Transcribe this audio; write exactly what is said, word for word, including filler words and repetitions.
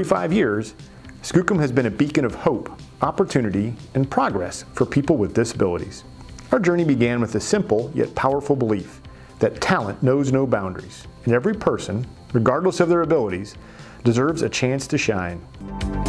thirty-five years, Skookum has been a beacon of hope, opportunity, and progress for people with disabilities. Our journey began with a simple yet powerful belief that talent knows no boundaries, and every person, regardless of their abilities, deserves a chance to shine.